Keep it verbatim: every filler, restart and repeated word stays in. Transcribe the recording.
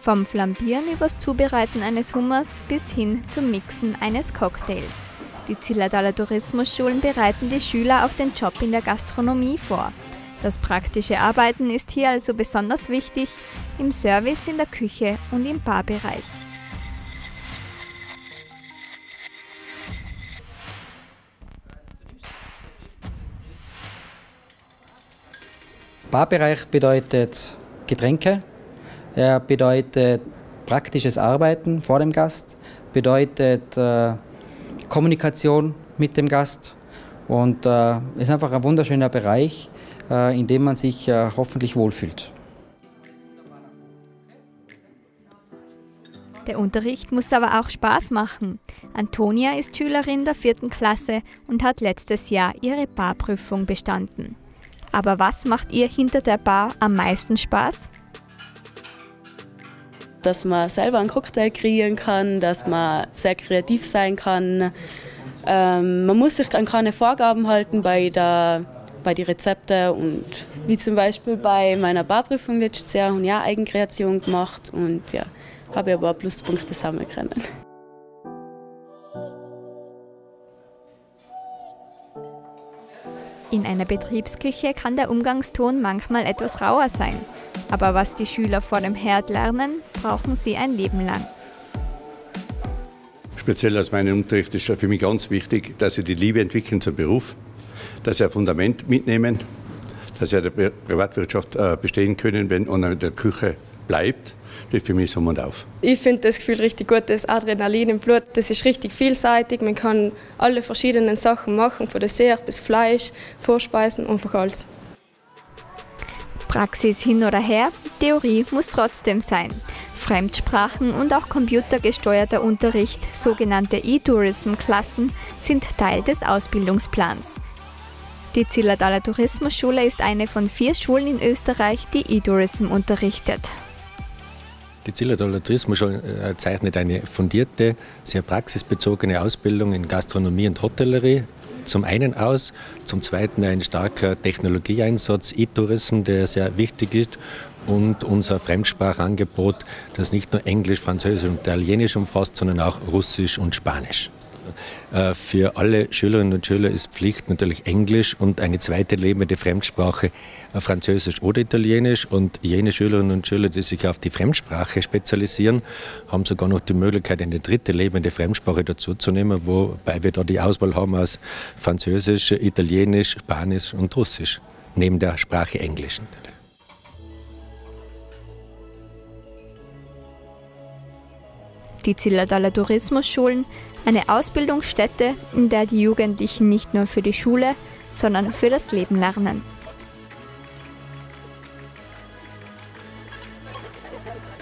Vom Flambieren übers Zubereiten eines Hummers bis hin zum Mixen eines Cocktails. Die Zillertaler Tourismusschulen bereiten die Schüler auf den Job in der Gastronomie vor. Das praktische Arbeiten ist hier also besonders wichtig, im Service, in der Küche und im Barbereich. Barbereich bedeutet Getränke, er bedeutet praktisches Arbeiten vor dem Gast, bedeutet äh, Kommunikation mit dem Gast und äh, ist einfach ein wunderschöner Bereich, äh, in dem man sich äh, hoffentlich wohlfühlt. Der Unterricht muss aber auch Spaß machen. Antonia ist Schülerin der vierten Klasse und hat letztes Jahr ihre Barprüfung bestanden. Aber was macht ihr hinter der Bar am meisten Spaß? Dass man selber einen Cocktail kreieren kann, dass man sehr kreativ sein kann. Ähm, man muss sich an keine Vorgaben halten bei der, bei den Rezepten. Und wie zum Beispiel bei meiner Barprüfung letztes Jahr habe ich ja Eigenkreation gemacht und ja, habe aber Pluspunkte sammeln können. In einer Betriebsküche kann der Umgangston manchmal etwas rauer sein. Aber was die Schüler vor dem Herd lernen, brauchen sie ein Leben lang. Speziell aus meinem Unterricht ist für mich ganz wichtig, dass sie die Liebe entwickeln zum Beruf, dass sie ein Fundament mitnehmen, dass sie in der Privatwirtschaft bestehen können, wenn man in der Küche bleibt. Das ist für mich so und auf. Ich finde das Gefühl richtig gut, das Adrenalin im Blut, das ist richtig vielseitig. Man kann alle verschiedenen Sachen machen, von Dessert bis Fleisch, Vorspeisen, einfach alles. Praxis hin oder her, Theorie muss trotzdem sein. Fremdsprachen und auch computergesteuerter Unterricht, sogenannte E-Tourism-Klassen, sind Teil des Ausbildungsplans. Die Zillertaler Tourismusschule ist eine von vier Schulen in Österreich, die E-Tourism unterrichtet. Die Zillertaler Tourismusschule zeichnet eine fundierte, sehr praxisbezogene Ausbildung in Gastronomie und Hotellerie zum einen aus, zum zweiten ein starker Technologieeinsatz, E-Tourism, der sehr wichtig ist, und unser Fremdsprachangebot, das nicht nur Englisch, Französisch und Italienisch umfasst, sondern auch Russisch und Spanisch. Für alle Schülerinnen und Schüler ist Pflicht natürlich Englisch und eine zweite lebende Fremdsprache Französisch oder Italienisch. Und jene Schülerinnen und Schüler, die sich auf die Fremdsprache spezialisieren, haben sogar noch die Möglichkeit, eine dritte lebende Fremdsprache dazuzunehmen, wobei wir da die Auswahl haben aus Französisch, Italienisch, Spanisch und Russisch, neben der Sprache Englisch natürlich. Die Zillertaler Tourismusschulen, eine Ausbildungsstätte, in der die Jugendlichen nicht nur für die Schule, sondern für das Leben lernen.